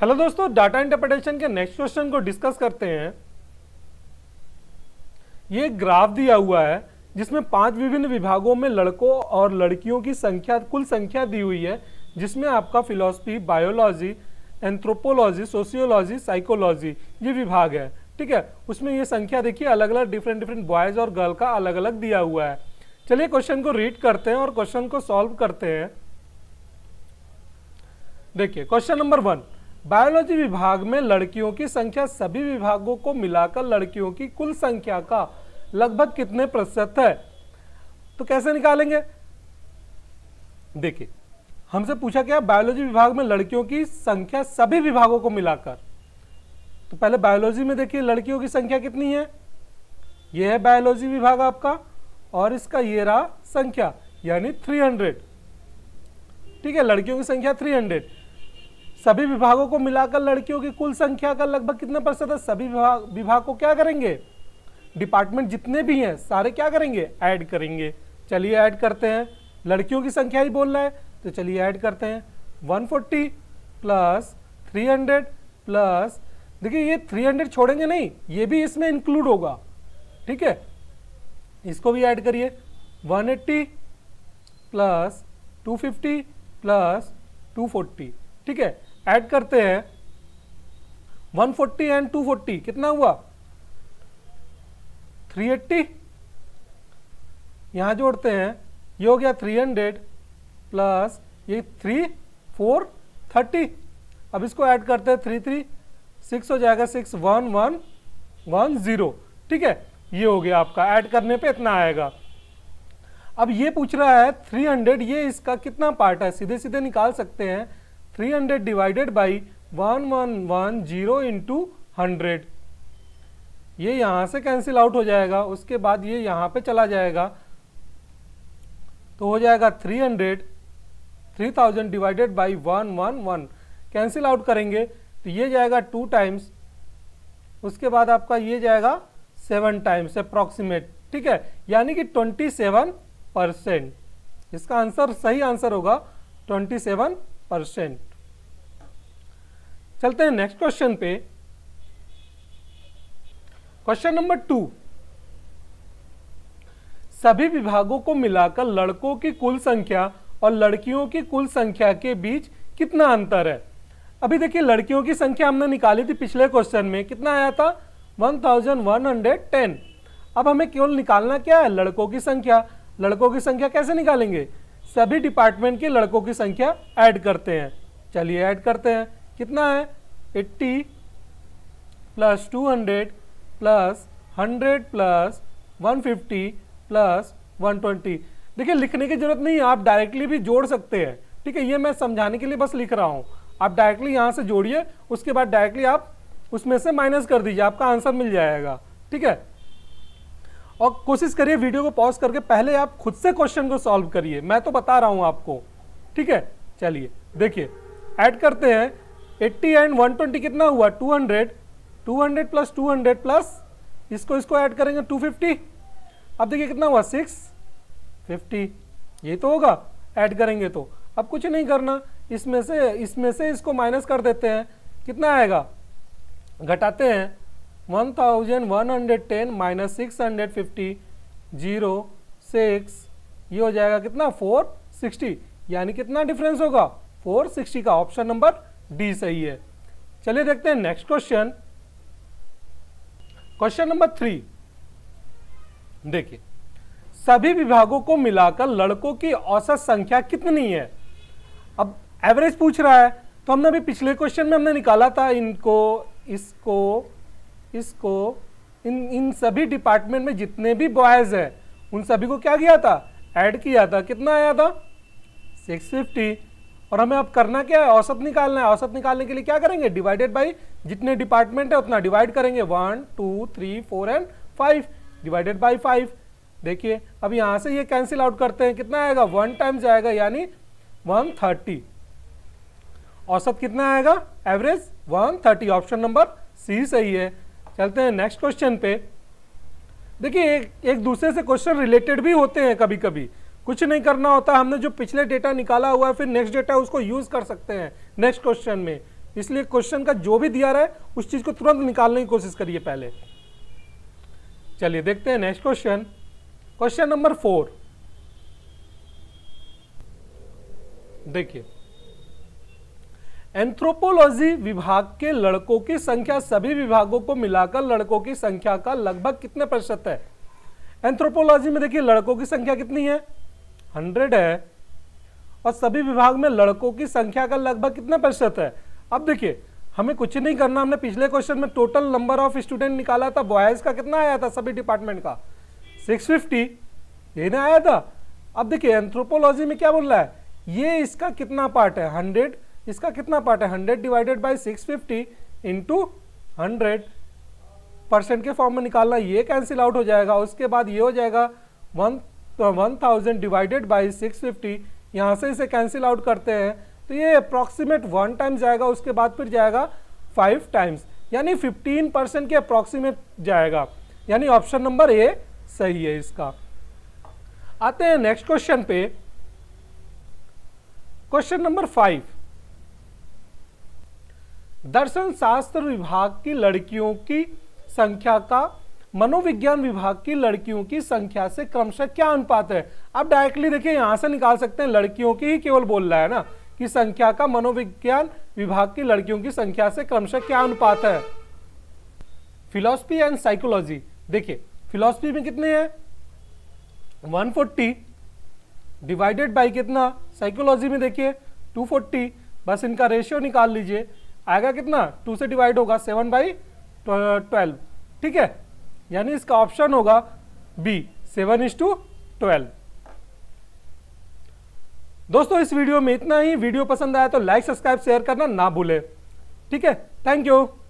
Hello दोस्तों, data interpretation के next question को डिस्कस करते हैं। ये एक ग्राफ दिया हुआ है जिसमें 5 विभिन्न विभागों में लड़कों और लड़कियों की संख्या, कुल संख्या दी हुई है, जिसमें आपका philosophy, biology, anthropology, sociology, psychology ये विभाग है। ठीक है, उसमें ये संख्या देखिए अलग अलग डिफरेंट बॉयज और गर्ल का अलग अलग दिया हुआ है। चलिए क्वेश्चन को रीड करते हैं और क्वेश्चन को सॉल्व करते हैं। देखिए क्वेश्चन नंबर 1, बायोलॉजी विभाग में लड़कियों की संख्या सभी विभागों को मिलाकर लड़कियों की कुल संख्या का लगभग कितने प्रतिशत है? तो कैसे निकालेंगे? देखिए हमसे पूछा क्या, बायोलॉजी विभाग में लड़कियों की संख्या सभी विभागों को मिलाकर। तो पहले बायोलॉजी में देखिए लड़कियों की संख्या कितनी है, यह है बायोलॉजी विभाग आपका, और इसका ये रहा संख्या यानी 300। ठीक है, लड़कियों की संख्या 300। सभी विभागों को मिलाकर लड़कियों की कुल संख्या का लगभग कितने प्रतिशत है? सभी विभाग को क्या करेंगे, डिपार्टमेंट जितने भी हैं सारे क्या करेंगे, ऐड करेंगे। चलिए ऐड करते हैं, लड़कियों की संख्या ही बोल रहा है तो चलिए ऐड करते हैं। 140 प्लस 300 प्लस, देखिए ये 300 छोड़ेंगे नहीं, ये भी इसमें इंक्लूड होगा। ठीक है, इसको भी ऐड करिए। 180 प्लस 250 प्लस 240। ठीक है, ऐड करते हैं। 140 एंड 240 कितना हुआ, 380। यहां जोड़ते हैं, ये हो गया 300 प्लस ये 3 4 30। अब इसको ऐड करते हैं, 3 3 6 हो जाएगा, 6 1 1 1 0। ठीक है, ये हो गया आपका, ऐड करने पे इतना आएगा। अब ये पूछ रहा है 300, ये इसका कितना पार्ट है, सीधे सीधे निकाल सकते हैं। 300 डिवाइडेड बाई 1110 इंटू 100, ये यहां से कैंसिल आउट हो जाएगा, उसके बाद ये यहां पे चला जाएगा, तो हो जाएगा 3000 डिवाइडेड बाई 111, कैंसिल आउट करेंगे तो ये जाएगा 2 टाइम्स, उसके बाद आपका ये जाएगा 7 टाइम्स अप्रॉक्सीमेट। ठीक है, यानी कि 27%। इसका आंसर, सही आंसर होगा 27%। चलते हैं नेक्स्ट क्वेश्चन पे। क्वेश्चन नंबर 2, सभी विभागों को मिलाकर लड़कों की कुल संख्या और लड़कियों की कुल संख्या के बीच कितना अंतर है? अभी देखिए लड़कियों की संख्या हमने निकाली थी पिछले क्वेश्चन में, कितना आया था, 1110। अब हमें केवल निकालना क्या है, लड़कों की संख्या। लड़कों की संख्या कैसे निकालेंगे, सभी डिपार्टमेंट के लड़कों की संख्या ऐड करते हैं। चलिए ऐड करते हैं, कितना है, 80 प्लस 200 प्लस 100 प्लस 150 प्लस 120। देखिए लिखने की जरूरत नहीं है, आप डायरेक्टली भी जोड़ सकते हैं। ठीक है, ये मैं समझाने के लिए बस लिख रहा हूं, आप डायरेक्टली यहां से जोड़िए, उसके बाद डायरेक्टली आप उसमें से माइनस कर दीजिए, आपका आंसर मिल जाएगा। ठीक है, और कोशिश करिए वीडियो को पॉज करके पहले आप खुद से क्वेश्चन को सॉल्व करिए, मैं तो बता रहा हूं आपको। ठीक है, चलिए देखिए ऐड करते हैं। 80 एंड 120 कितना हुआ, 200 प्लस 200 प्लस इसको ऐड करेंगे 250। अब देखिए कितना हुआ, 650। ये तो होगा, ऐड करेंगे तो। अब कुछ नहीं करना, इसमें से इसको माइनस कर देते हैं, कितना आएगा, घटाते हैं। 1110 माइनस 650 0 6, ये हो जाएगा कितना, 460। यानी कितना डिफरेंस होगा, 460 का। ऑप्शन नंबर डी सही है। चलिए देखते हैं नेक्स्ट क्वेश्चन। क्वेश्चन नंबर 3, देखिए सभी विभागों को मिलाकर लड़कों की औसत संख्या कितनी है? अब एवरेज पूछ रहा है, तो हमने अभी पिछले क्वेश्चन में हमने निकाला था इनको, इसको इन सभी डिपार्टमेंट में जितने भी बॉयज है उन सभी को क्या किया था, ऐड किया था। कितना आया था, 650। और हमें अब करना क्या है, औसत निकालना है। औसत निकालने के लिए क्या करेंगे, डिवाइडेड बाई जितने डिपार्टमेंट है उतना डिवाइड करेंगे, 1 2 3 4 एंड 5 डिवाइडेड बाई 5। देखिए अब यहां से ये कैंसिल आउट करते हैं, कितना आएगा, 1 टाइम्स जाएगा यानी 130। औसत कितना आएगा, एवरेज 130। ऑप्शन नंबर सी सही है। चलते हैं नेक्स्ट क्वेश्चन पे। देखिए एक दूसरे से क्वेश्चन रिलेटेड भी होते हैं, कभी कभी कुछ नहीं करना होता, हमने जो पिछले डेटा निकाला हुआ है फिर नेक्स्ट डेटा उसको यूज कर सकते हैं नेक्स्ट क्वेश्चन में। इसलिए क्वेश्चन का जो भी दिया रहा है उस चीज को तुरंत निकालने की कोशिश करिए पहले। चलिए देखते हैं नेक्स्ट क्वेश्चन, क्वेश्चन नंबर 4। देखिए, एंथ्रोपोलॉजी विभाग के लड़कों की संख्या सभी विभागों को मिलाकर लड़कों की संख्या का लगभग कितने प्रतिशत है? एंथ्रोपोलॉजी में देखिए लड़कों की संख्या कितनी है, 100 है, और सभी विभाग में लड़कों की संख्या का लगभग कितने प्रतिशत है? अब देखिए हमें कुछ नहीं करना, हमने पिछले क्वेश्चन में टोटल नंबर ऑफ स्टूडेंट निकाला था, बॉयज का कितना आया था सभी डिपार्टमेंट का, 650, यही ना आया था। अब देखिए एंथ्रोपोलॉजी में क्या बोल रहा है, ये इसका कितना पार्ट है, 100, इसका कितना पार्ट है, 100 डिवाइडेड बाई 650 इंटू 100% के फॉर्म में निकालना, ये कैंसिल आउट हो जाएगा। उसके बाद ये हो जाएगा 1000 डिवाइडेड बाई 650, यहाँ से इसे कैंसिल आउट करते हैं तो ये अप्रॉक्सीमेट 1 टाइम जाएगा, उसके बाद फिर जाएगा 5 टाइम्स, यानी 15% के अप्रॉक्सीमेट जाएगा, यानी ऑप्शन नंबर ए सही है इसका। आते हैं नेक्स्ट क्वेश्चन पे, क्वेश्चन नंबर 5। दर्शन शास्त्र विभाग की लड़कियों की संख्या का मनोविज्ञान विभाग की लड़कियों की संख्या से क्रमशः क्या अनुपात है? अब डायरेक्टली देखिए यहां से निकाल सकते हैं, लड़कियों की ही केवल बोल रहा है ना कि संख्या का मनोविज्ञान विभाग की लड़कियों की संख्या से क्रमशः क्या अनुपात है। फिलॉसफी एंड साइकोलॉजी, देखिए फिलॉसफी में कितने हैं 140 डिवाइडेड बाई कितना, साइकोलॉजी में देखिए 240, बस इनका रेशियो निकाल लीजिए, आएगा कितना, 2 से डिवाइड होगा 7/12, ठीक है, यानी इसका ऑप्शन होगा बी 7:12। दोस्तों इस वीडियो में इतना ही, वीडियो पसंद आया तो लाइक सब्सक्राइब शेयर करना ना भूले, ठीक है, थैंक यू।